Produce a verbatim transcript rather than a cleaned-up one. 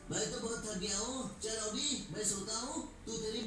मैं तो बहुत थक गया हूँ। चल अभी मैं सोता हूँ, तू तेरी